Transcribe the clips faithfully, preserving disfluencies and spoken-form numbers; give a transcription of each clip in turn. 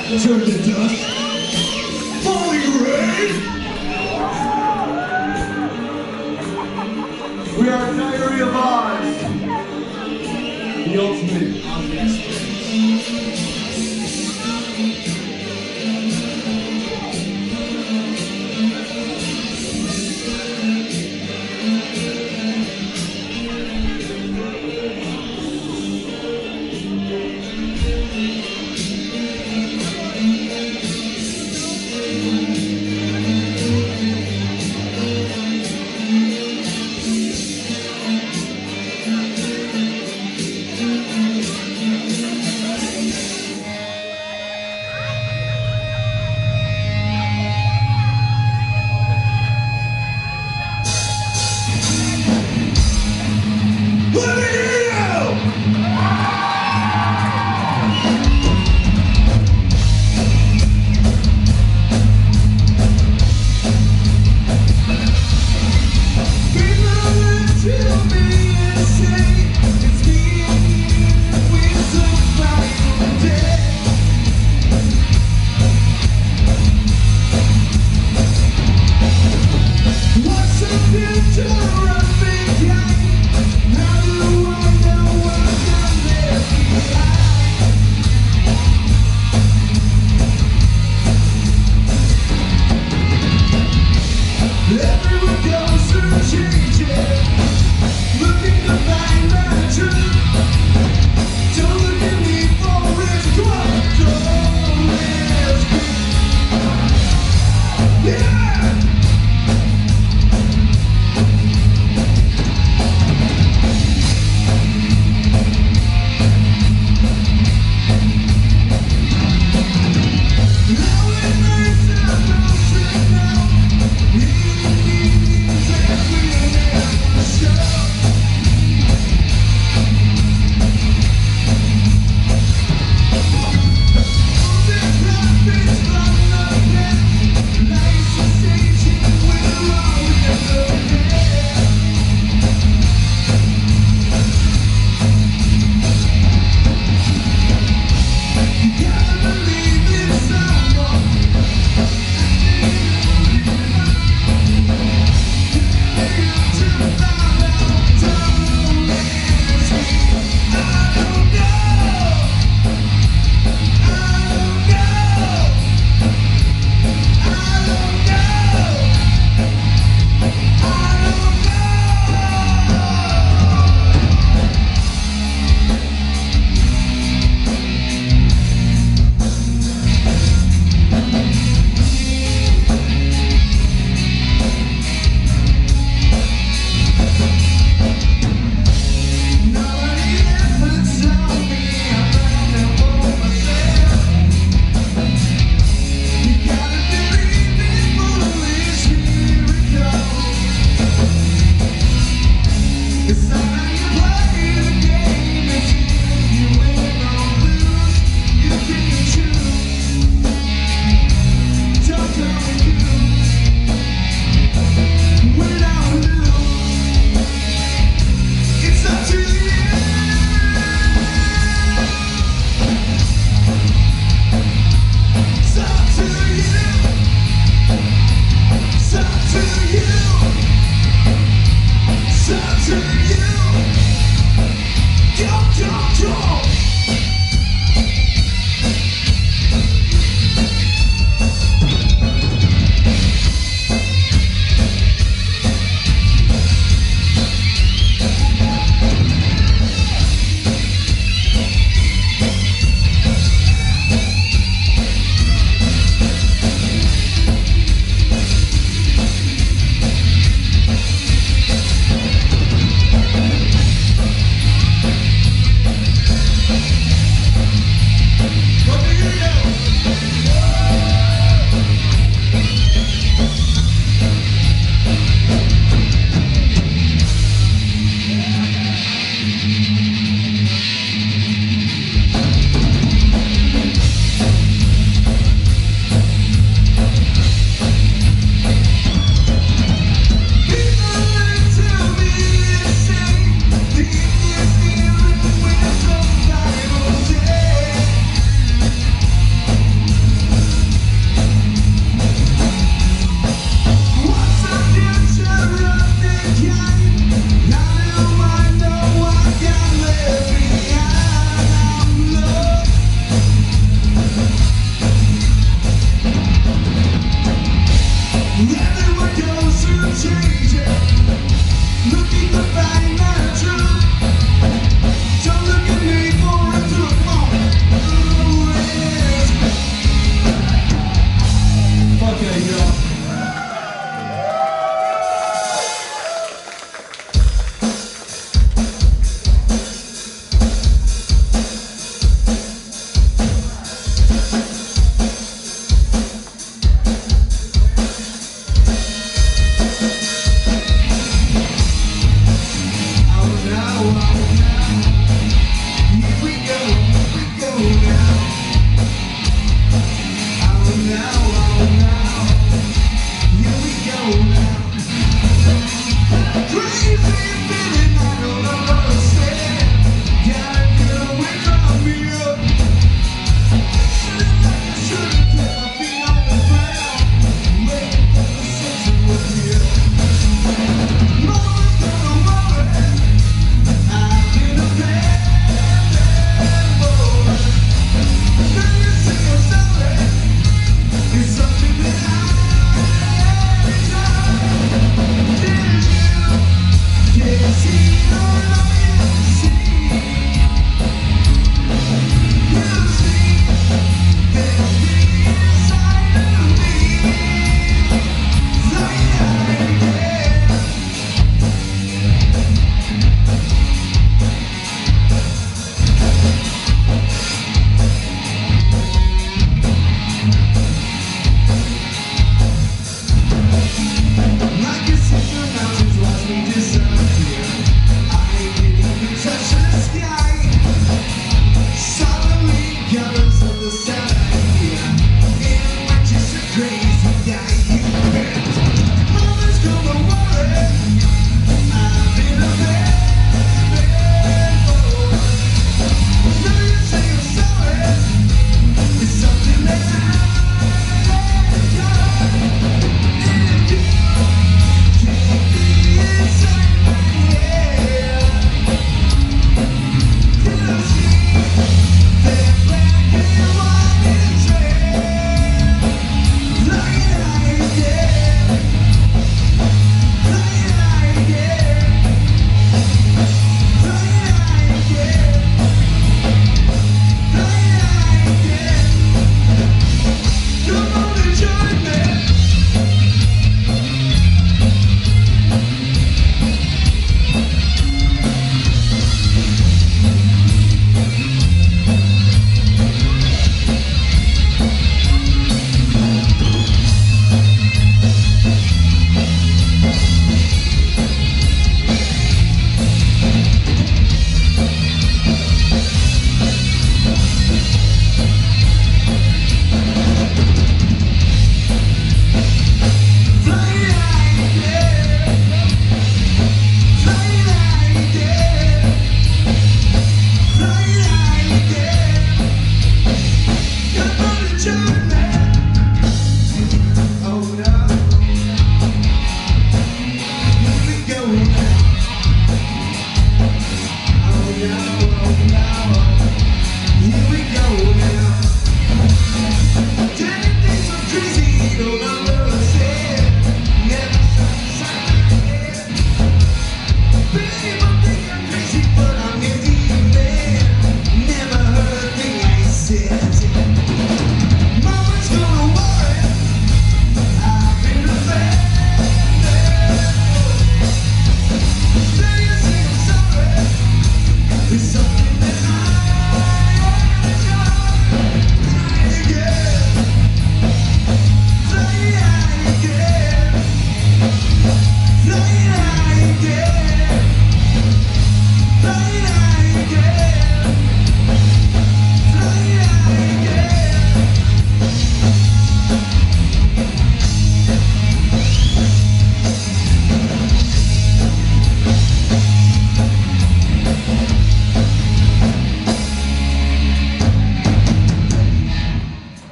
Turn to dust. Falling rain. We are Diary of Oz. The ultimate Ozzy experience.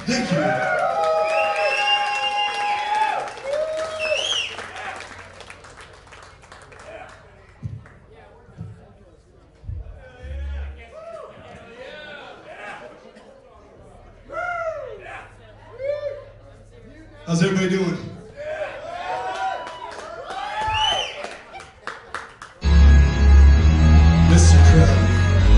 Thank you. How's everybody doing? Mister Crowley.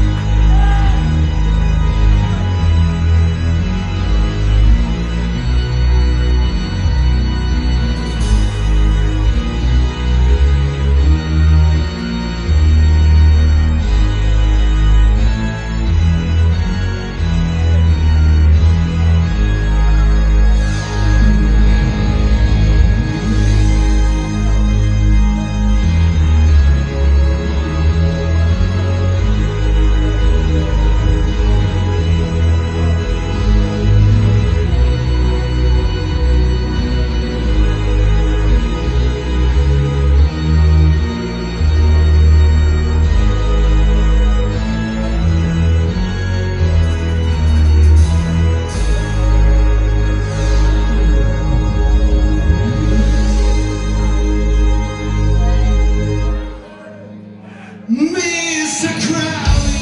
Mister Crowley,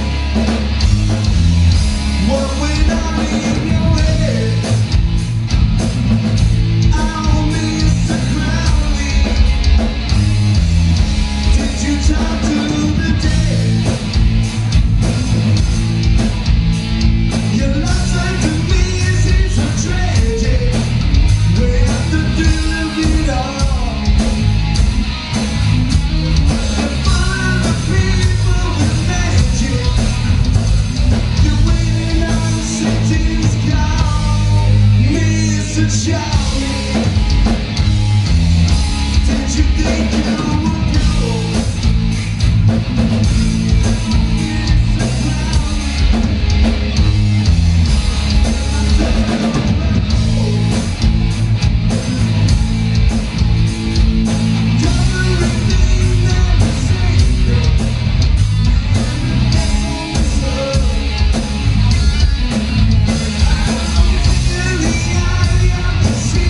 what went on in your head? Oh, Mister Crowley, did you talk to the dead? Your love side to me is a tragedy. We have to do it all. Charlie, did you think you would go? See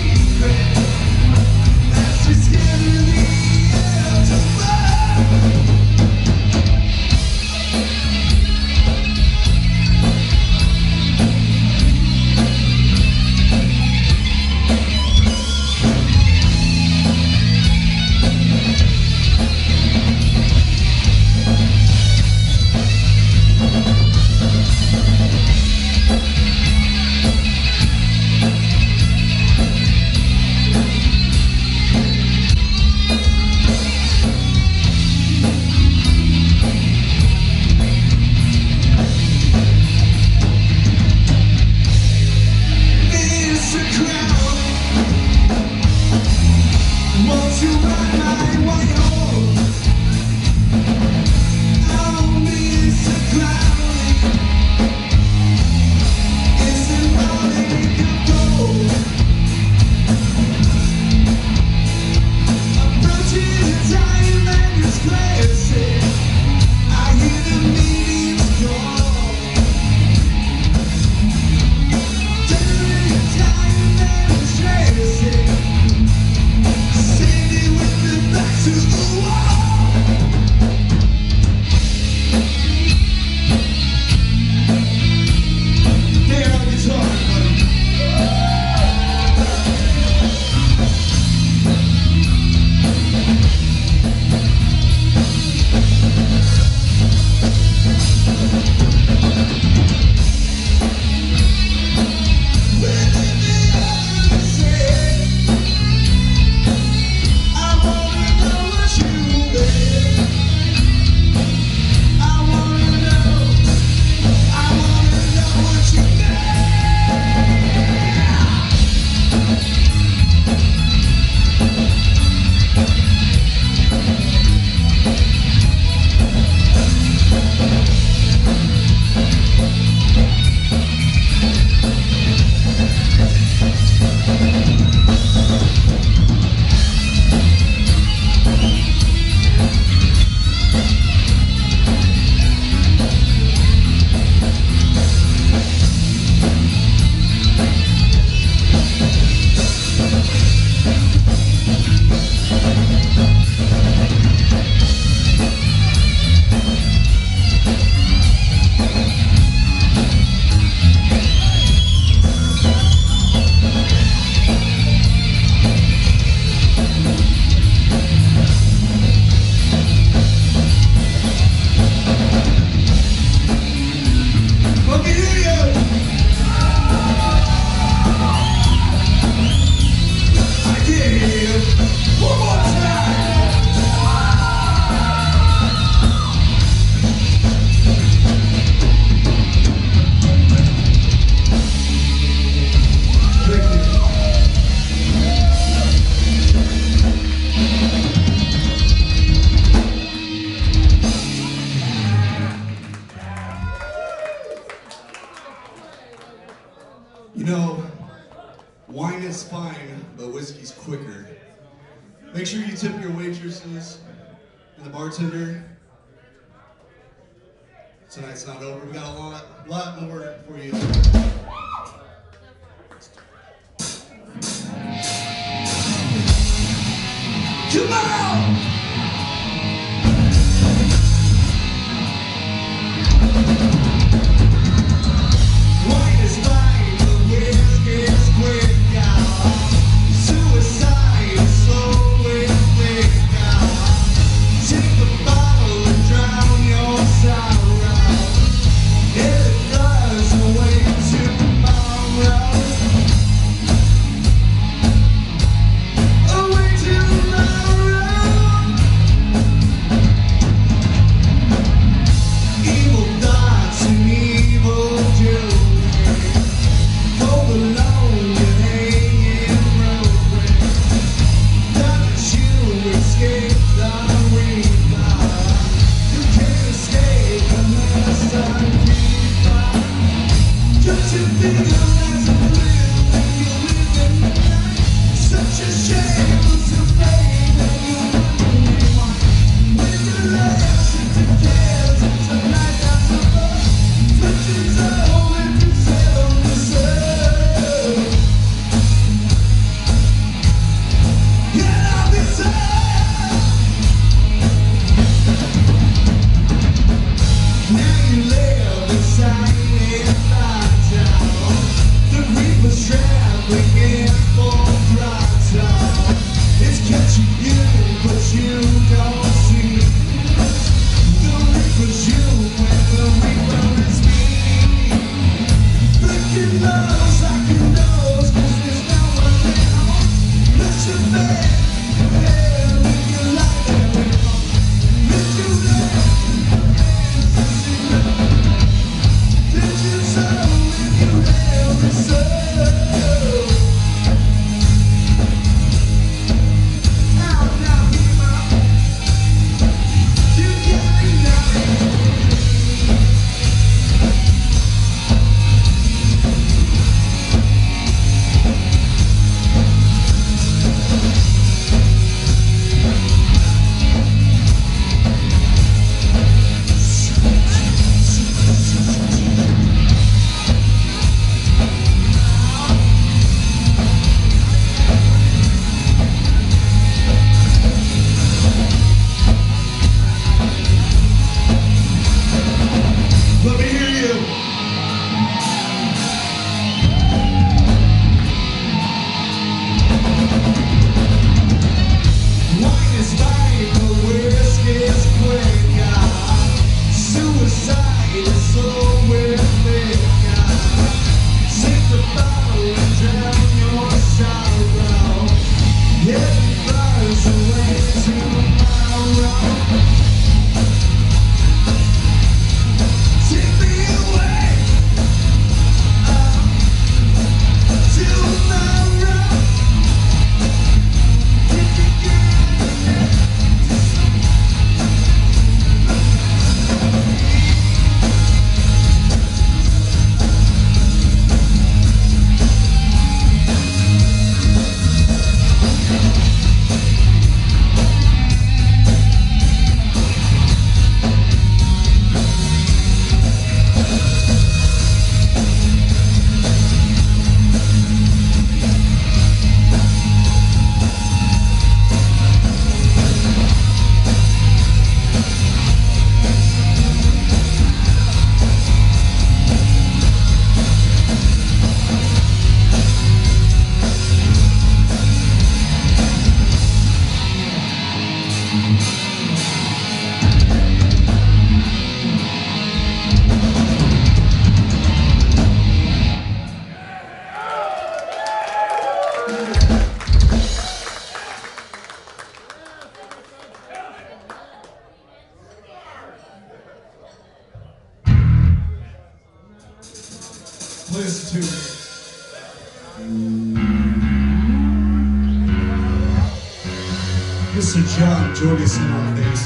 You know, wine is fine, but whiskey's quicker. Make sure you tip your waitresses and the bartender. Tonight's not over. We got a lot, lot more for you. Come on! Wine is fine, but whiskey's quick now. Suicide is slow and quick now. Take the bottle and drown your sorrow. It flies away tomorrow. Away tomorrow. Evil thoughts and evil doing. Home alone and hanging roadway. Thought that you escaped the reaper. You can't escape unless I keep on. Don't you feel as a thrill when you live in the night? Such a shame to fade and you wonder why. When you last it declares it's a night after love. Switches all into tell yourself. Yeah, I'll be sad. Now you live inside it right down. The reaper's traveling in full throttle. It's catching you, but you don't see. The reaper's you when the reaper is me. Flicking nose like your nose, 'cause there's no one around. Let your bed, yeah, with your light and live on. Let your bed, let your soul in your every soul. Now, now, hear my, you get me now. Let me hear you. Wine is fine, but whiskey's quicker. Suicide is slow and thicker. Take the bottle and drown your sorrow. It flies away tomorrow. Take me away tomorrow. If you get play us a tune. Mister John Jorgensen on bass.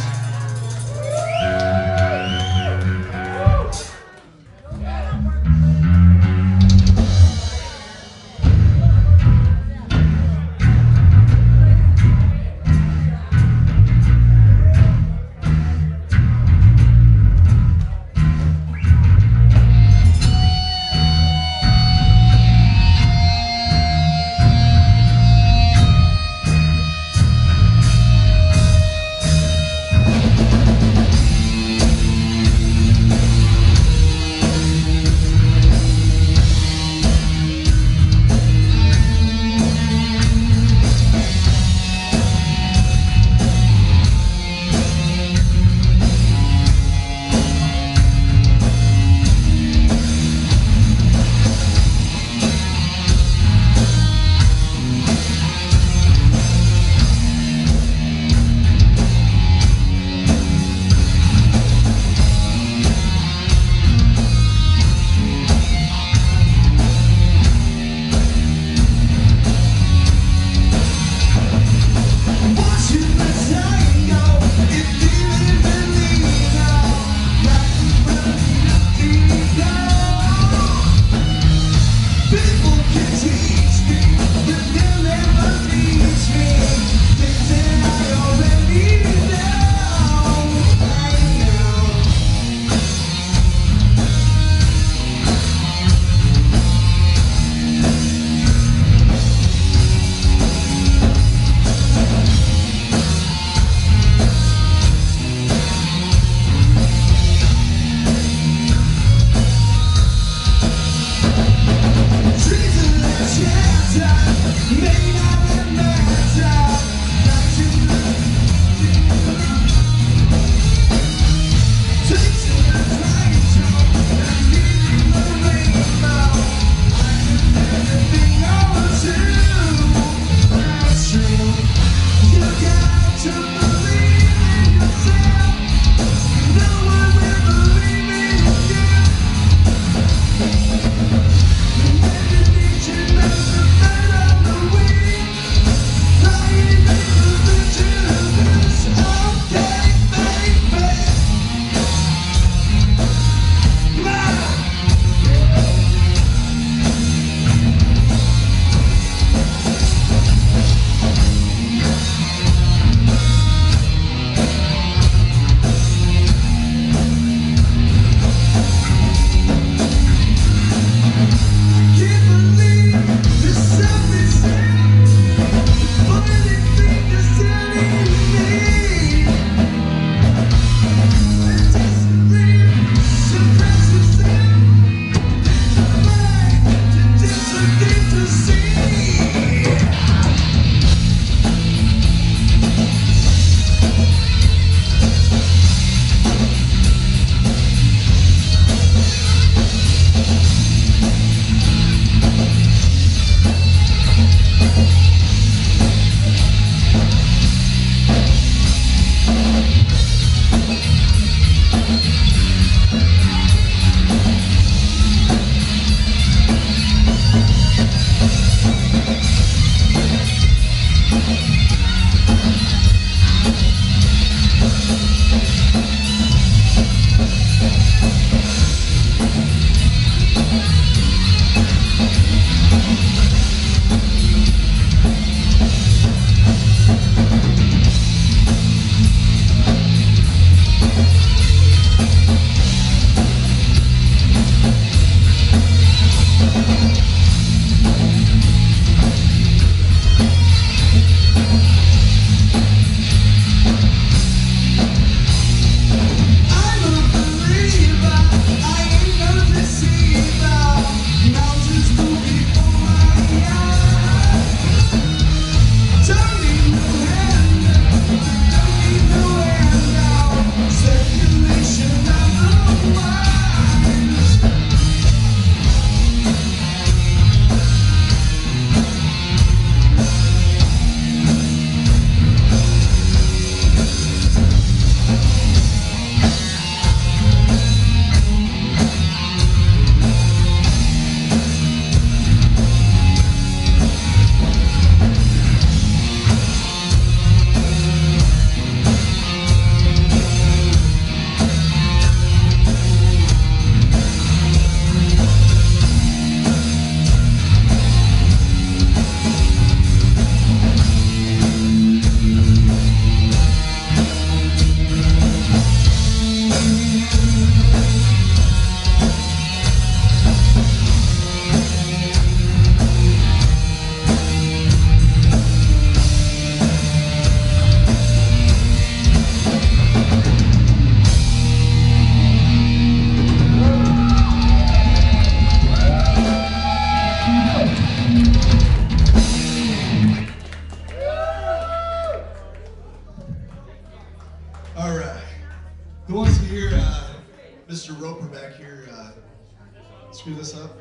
screw this up?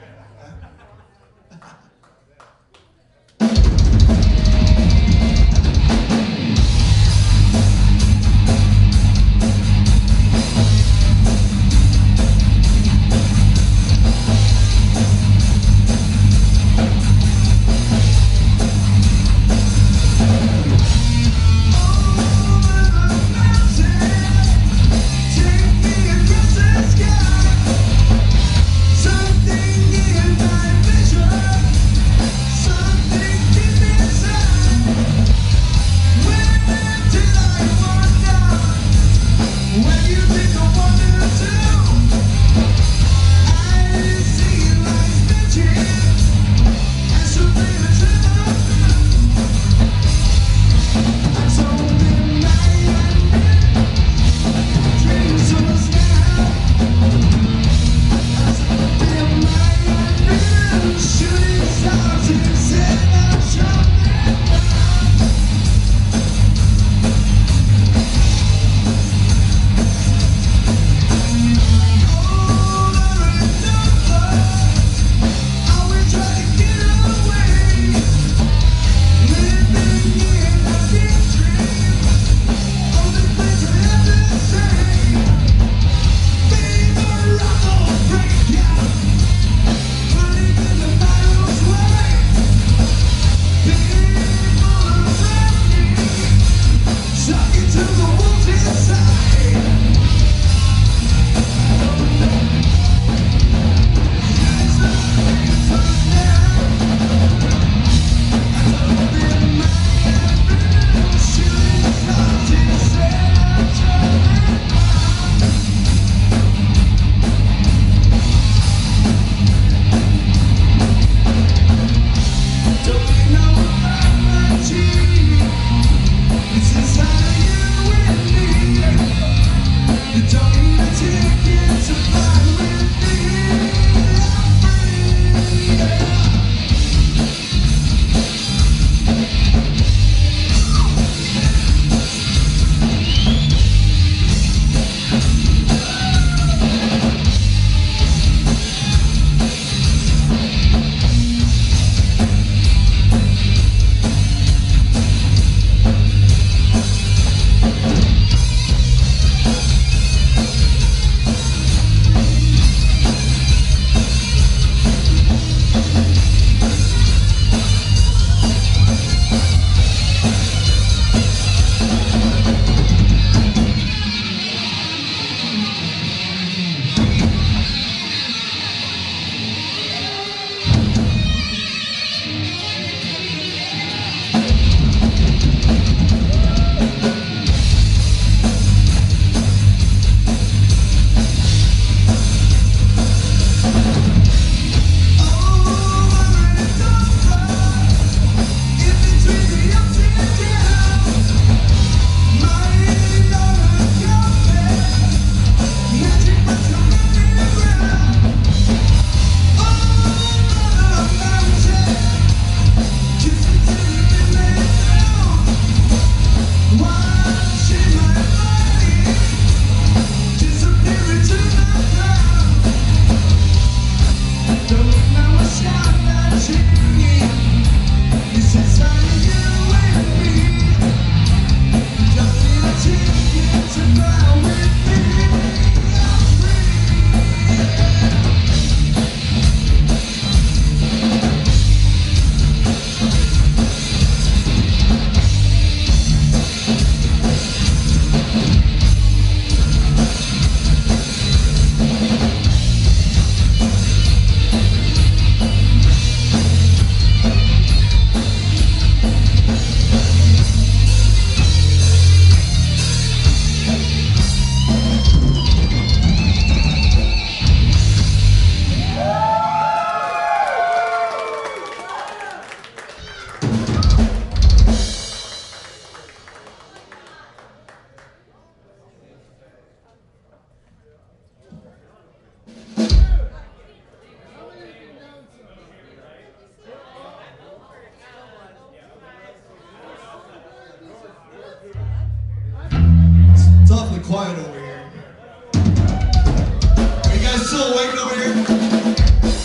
quiet over here. Are you guys still awake over here?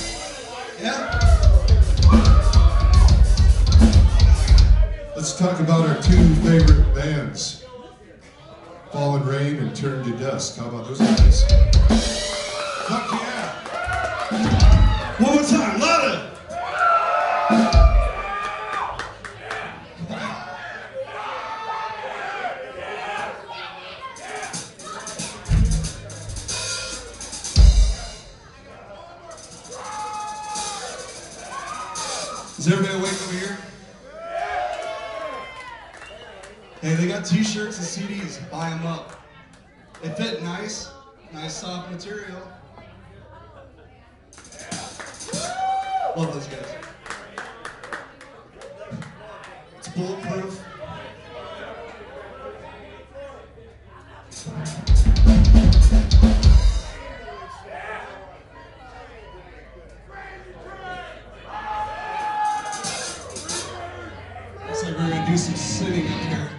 Let's talk about our two favorite bands, Fallen Rain and Turn to Dust. How about those guys? Fuck yeah! One more time, louder! Is everybody awake over here? Hey, they got t-shirts and C Ds. Buy them up. They fit nice. Nice soft material. Love those guys. It's bulletproof. Looks like we're gonna do some sitting up here.